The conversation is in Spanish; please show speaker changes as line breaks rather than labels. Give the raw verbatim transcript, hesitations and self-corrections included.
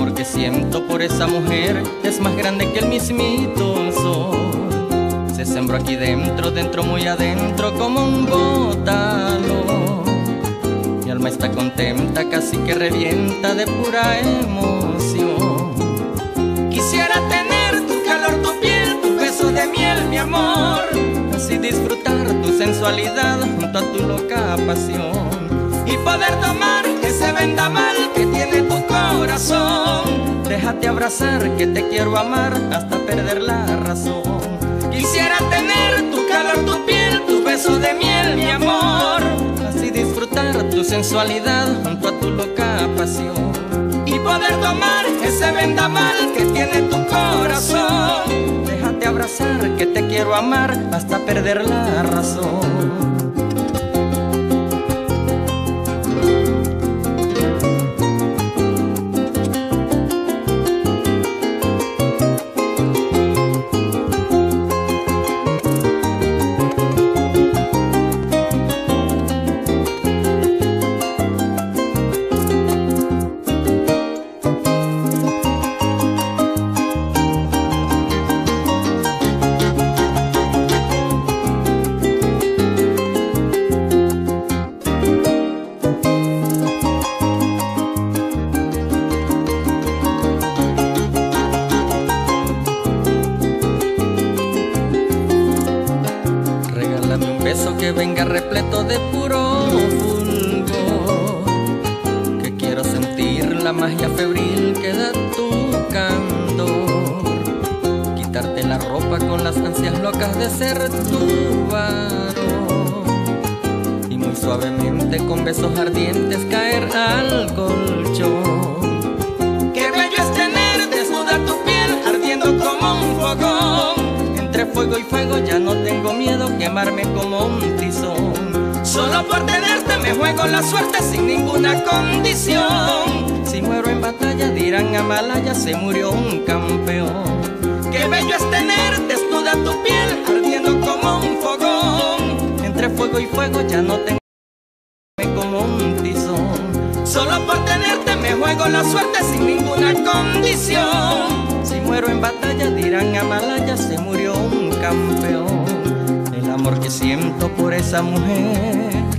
amor que siento por esa mujer es más grande que el mismito sol. Se sembró aquí dentro, dentro muy adentro como un bótalo. Mi alma está contenta, casi que revienta de pura emoción. Quisiera tener tu calor, tu piel, tu beso de miel, mi amor, así disfrutar tu sensualidad junto a tu loca pasión y poder tomar ese vendaval que tiene tu corazón. Déjate abrazar, que te quiero amar hasta perder la razón. Quisiera tener tu calor, tu piel, tu beso de miel, mi amor, así disfrutar tu sensualidad junto a tu loca pasión y poder tomar ese vendaval que tiene tu corazón. Déjate abrazar, que te quiero amar hasta perder la razón. Beso que venga repleto de puro fulgor, que quiero sentir la magia febril que da tu candor. Quitarte la ropa con las ansias locas de ser tu varón y muy suavemente con besos ardientes caer al colchón. Qué bello es tener desnuda tu piel ardiendo como un fogón. Entre fuego y fuego ya no tengo miedo quemarme como un tizón. Solo por tenerte me juego la suerte sin ninguna condición. Si muero en batalla dirán Amalaya se murió un campeón. Qué bello es tener desnuda tu piel ardiendo como un fogón. Entre fuego y fuego ya no tengo miedo como un tizón. Solo por tenerte me juego la suerte sin ninguna condición. Si muero en batalla dirán Amalaya se murió un campeón. El amor que siento por esa mujer